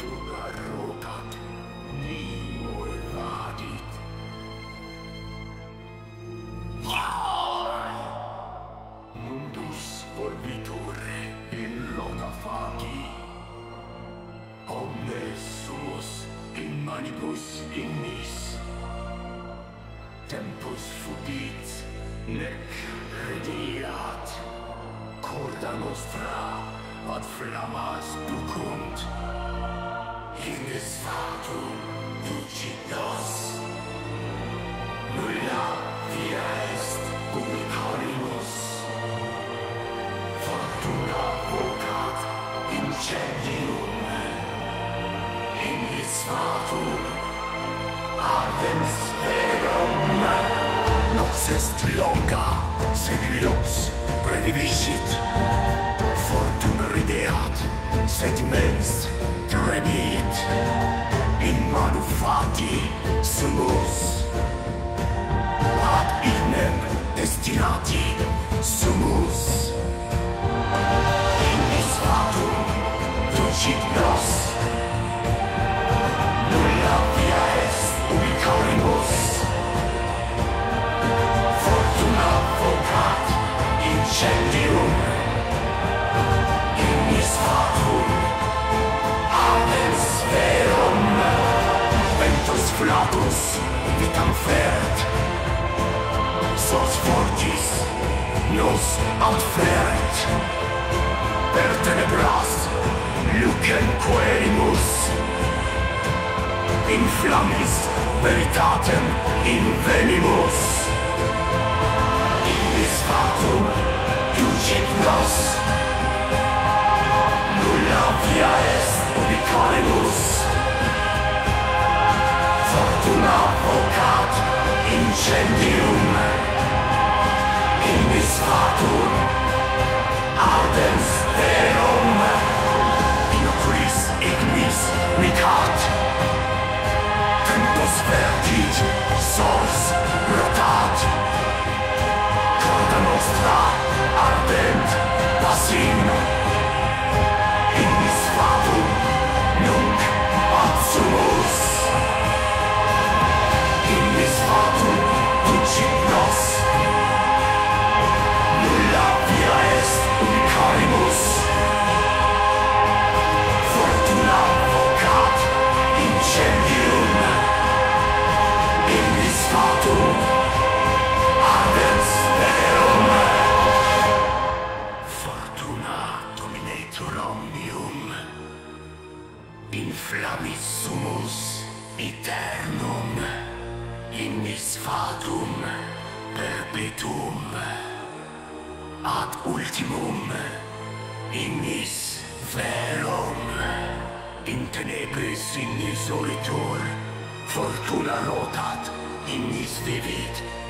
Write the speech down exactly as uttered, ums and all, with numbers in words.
Fortuna rotat, nimo evadit. Mundus volvitur in lona fagi. Omnes sumus in manibus ignis. Tempus fugit, nec rediat. Corda nostra ad flammas ducunt. Ignis fatum ducit nos. Nulla via est ubi carimus. Fortuna vocat incendium. Ignis fatum ardens verum. Nox est longa, sed lux predivicit. Fortuna rideat, sed mens tremit. In manu fati sumus, ad ignem destinati sumus. Ignis fatum ducit nos. Nulla via est ubi carimus. Fortuna vocat incendium. Ignis fatum ardens verum. Ventus flatus vitam fert. Sos fortis nos adfert. Per tenebras lucem querimus. In flammis veritatem invenimus. Ignis fatum ducit nos. Nulla via est ubi carimus. Fortuna vocat incendium. Ignis fatum ardens verum. In oculis ignis micat. Tempus vertit, sors rotat. Corda nostra ardent passim. Ignis fatum nunc ad sumus. Ignis fatum ducit nos. Nulla via est ubi carimus. Fortuna vocat incendium. Ignis fatum ardens verum. Fortuna dominator omnium. In flammis sumus aeternum. Ignis fatum perpetuum. Ad ultimum ignis verum. In tenebris ignis olitur. Fortuna rotat, ignis vivit.